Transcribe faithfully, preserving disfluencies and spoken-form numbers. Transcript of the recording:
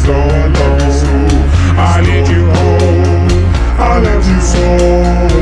so long. I need you home, I love you so.